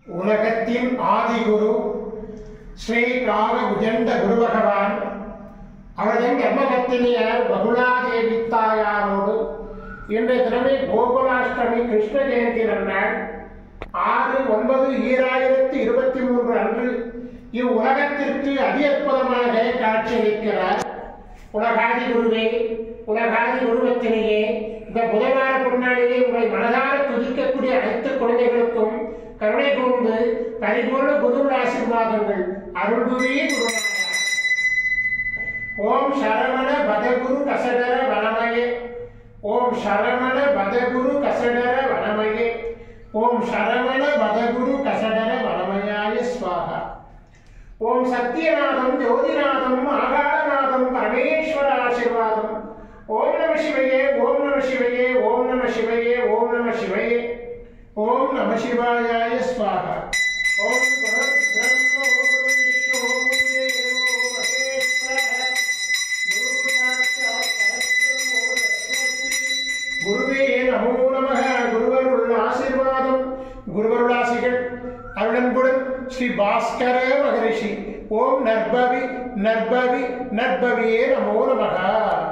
உலகத்தின் ஆதிகுரு ஸ்ரீ காலபுஜண்ட குரு பகவான் அவரின் தர்மபத்தினியார் பகுலாதேவி தாயாரோடு இன்றைய தினமே கோகுலாஷ்டமி கிருஷ்ண ஜெயந்தி நன்னாள் 6/9/2023 அன்று இவ்வுலகத்திற்கு அதி அற்புதமாக காட்சியளிக்கிறார். உலகாதி குருவே, உலகாதி குருவத்தினையே, இந்த புதவார பொன்னாளிலே உங்களை மனதார துதிக்கக்கூடிய அனைத்து குழந்தைகளுக்கும் கருணை கூர்ந்து பரிபூர்ண குருவின் ஆசீர்வாதங்கள் அருள்குருவே குருநாதா. ஓம் சரவண பதகுரு கசடர வனமயே, ஓம் சரவண பதகுரு கசடர வனமயே, ஓம் சரவண பதகுரு கசடர வனமயாய ஸ்வாஹா. ஓம் சத்யநாதம் ஜோதிநாதம் ஆகாரநாதம் பரமேஸ்வர ஆசீர்வாதம். ஓம் நம சிவையே, ஓம் நம சிவையே, ஓம் நம சிவையே, ஓம் நம சிவையே, ஓம் நம சிவாயாய ஸ்வாஹா. ஓம் குருவே நமோ நமக. குருவருள் ஆசீர்வாதம், குருவருளாசிகள் அருளன்புடன் ஸ்ரீ பாஸ்கர மகரிஷி. ஓம் நற்பவி நற்பவி நற்பவியே நமோ நமக.